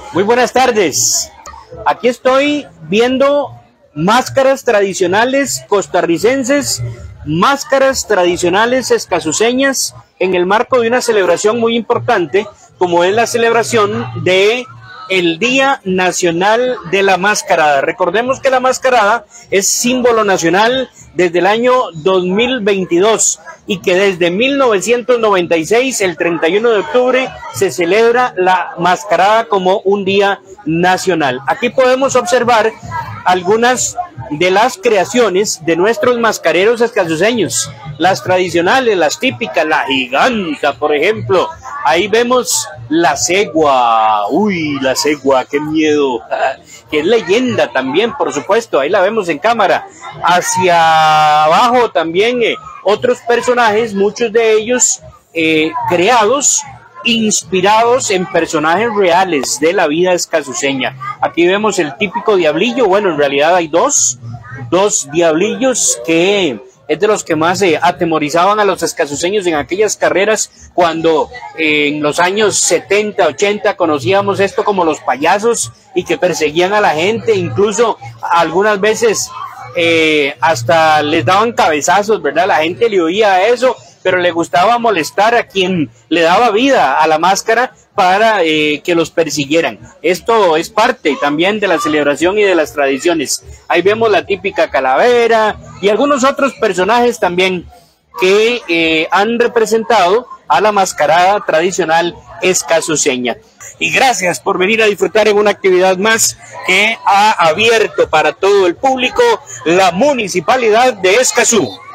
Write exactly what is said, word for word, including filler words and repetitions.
Muy buenas tardes. Aquí estoy viendo máscaras tradicionales costarricenses, máscaras tradicionales escazúseñas en el marco de una celebración muy importante, como es la celebración de el Día Nacional de la Mascarada. Recordemos que la mascarada es símbolo nacional desde el año dos mil veintidós y que desde mil novecientos noventa y seis, el treinta y uno de octubre, se celebra la mascarada como un día nacional. Aquí podemos observar algunas de las creaciones de nuestros mascareros escazúseños, las tradicionales, las típicas, la giganta, por ejemplo. Ahí vemos la cegua, uy, la cegua, qué miedo, que es leyenda también, por supuesto, ahí la vemos en cámara. Hacia abajo también eh, otros personajes, muchos de ellos eh, creados, inspirados en personajes reales de la vida escazúseña. Aquí vemos el típico diablillo, bueno, en realidad hay dos, dos diablillos que es de los que más eh, atemorizaban a los escazúseños en aquellas carreras cuando eh, en los años setenta, ochenta conocíamos esto como los payasos y que perseguían a la gente, incluso algunas veces eh, hasta les daban cabezazos, ¿verdad? La gente le oía a eso, pero le gustaba molestar a quien le daba vida a la máscara para eh, que los persiguieran. Esto es parte también de la celebración y de las tradiciones. Ahí vemos la típica calavera y algunos otros personajes también que eh, han representado a la mascarada tradicional escazúseña. Y gracias por venir a disfrutar en una actividad más que ha abierto para todo el público la Municipalidad de Escazú.